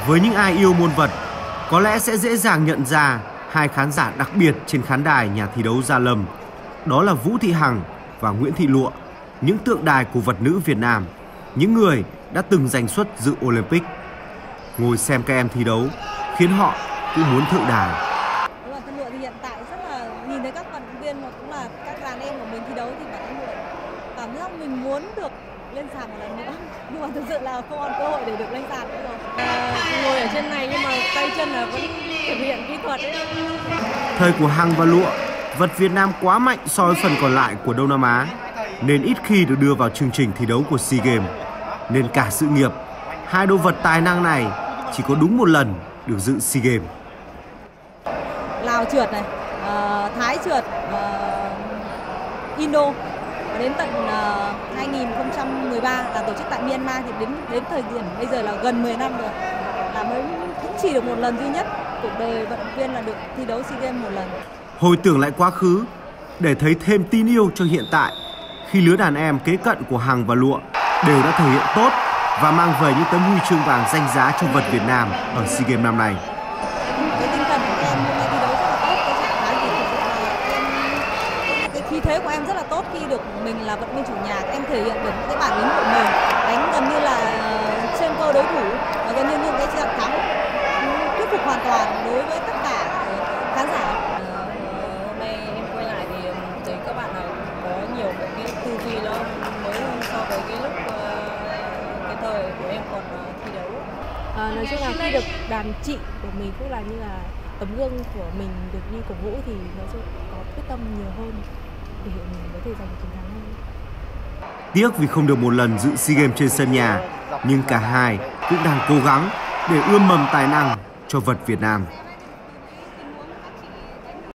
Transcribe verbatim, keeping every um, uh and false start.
Với những ai yêu môn vật, có lẽ sẽ dễ dàng nhận ra hai khán giả đặc biệt trên khán đài nhà thi đấu Gia Lâm. Đó là Vũ Thị Hằng và Nguyễn Thị Lụa, những tượng đài của vật nữ Việt Nam, những người đã từng giành suất dự Olympic. Ngồi xem các em thi đấu khiến họ cũng muốn thượng đài. Bản thân Lụa thì hiện tại rất là nhìn thấy các vận động viên và cũng là các đàn em của mình thi đấu thì bản thân Lụa cảm giác mình muốn được lên sàn một lần nữa, nhưng mà thực sự là không còn cơ hội để được lên sàn nữa rồi. À, ngồi ở trên này nhưng mà tay chân là vẫn thực hiện kỹ thuật ấy. Thời của Hằng và Lụa, vật Việt Nam quá mạnh so với phần còn lại của Đông Nam Á, nên ít khi được đưa vào chương trình thi đấu của SEA Games. Nên cả sự nghiệp, hai đồ vật tài năng này chỉ có đúng một lần được dự SEA Games. Lào trượt này, uh, Thái trượt, uh, Indo. Đến tận uh, hai nghìn không trăm mười ba là tổ chức tại Myanmar thì đến đến thời điểm bây giờ là gần mười năm rồi, là mới cũng chỉ được một lần duy nhất cuộc đời vận động viên là được thi đấu SEA Games một lần. Hồi tưởng lại quá khứ để thấy thêm tin yêu cho hiện tại, khi lứa đàn em kế cận của Hằng và Lụa đều đã thể hiện tốt và mang về những tấm huy chương vàng danh giá cho vật Việt Nam ở SEA Games năm nay. Cái tinh thần của em hôm nay thi đấu rất là tốt, cái trạng thái thì thực sự là em, cái khí thế của em rất là tốt khi được mình là vận động viên chủ nhà, em thể hiện được cái bản lĩnh của mình, đánh gần như là trên cơ đối thủ và gần như những cái trận thắng thuyết phục hoàn toàn đối với tất cả khán giả. Hôm nay em quay lại thì thấy các bạn nào có nhiều cái tư duy nó mới hơn so với cái lúc cái thời của em còn thi đấu. À, nói chung là khi được đàn chị của mình cũng là như là tấm gương của mình được đi cổ vũ thì nói chung có quyết tâm nhiều hơn để mình có thể giành chiến thắng hơn. Tiếc vì không được một lần dự SEA Games trên sân nhà, nhưng cả hai cũng đang cố gắng để ươm mầm tài năng cho vật Việt Nam.